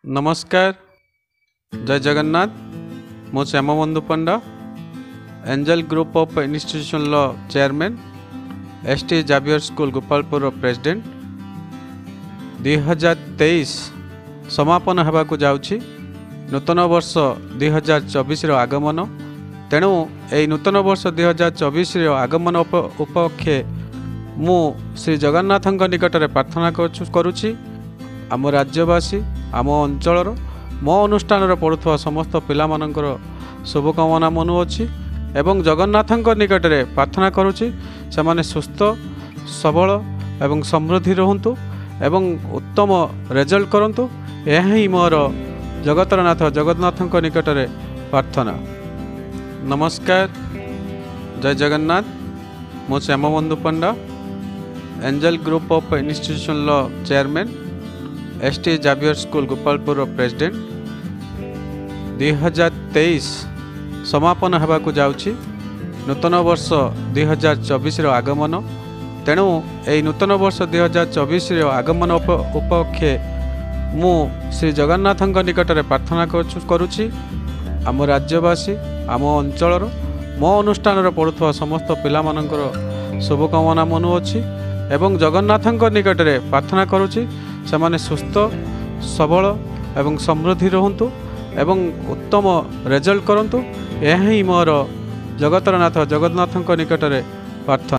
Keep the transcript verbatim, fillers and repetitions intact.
नमस्कार, जय जगन्नाथ। मो Shyambandhu Panda, angel group of institution law chairman, S T Xavier school Gopalpur president. दुई हजार तेईस समापन होगाकू जाउछि। नूतन वर्ष दुई हजार चौबीस आगमन, तेणु यही नूतन वर्ष दुई हजार चौबीस आगमन उपलक्षे मु श्री जगन्नाथ निकट में प्रार्थना करुछि। आम राज्यवासी आम अंचल मो अनुष्ठान पढ़ुवा समस्त पिला मानकर शुभकामना मनुअछि एवं जगन्नाथ निकट में प्रार्थना करुछि से माने सुस्थ सबल एवं समृद्धि रहंतु एवं उत्तम रिजल्ट करंतु। यह ही मोर जगतरनाथ जगन्नाथ निकट में प्रार्थना। नमस्कार, जय जगन्नाथ। मो Shyambandhu Panda, angel group of institution law chairman, S T Xavier school Gopalpur president. दुई हजार तेईस समापन होगाकू जाउछि। नूतन वर्ष दुई हजार चौबीस आगमन, तेणु यही नूतन वर्ष दुई हजार चौबीस आगमन उपलक्षे मु श्री जगन्नाथ निकट में प्रार्थना करुछि। आम राज्यवासी आम अंचल मो अनुष्ठान पढ़ुवा समस्त पिला मानकर शुभकामना मनुअछि एवं जगन्नाथ निकट में प्रार्थना करुछि से माने सुस्थ सबल एवं समृद्धि रहंतु एवं उत्तम रिजल्ट करंतु। यह ही मोर जगतरनाथ जगन्नाथ निकट में प्रार्थना।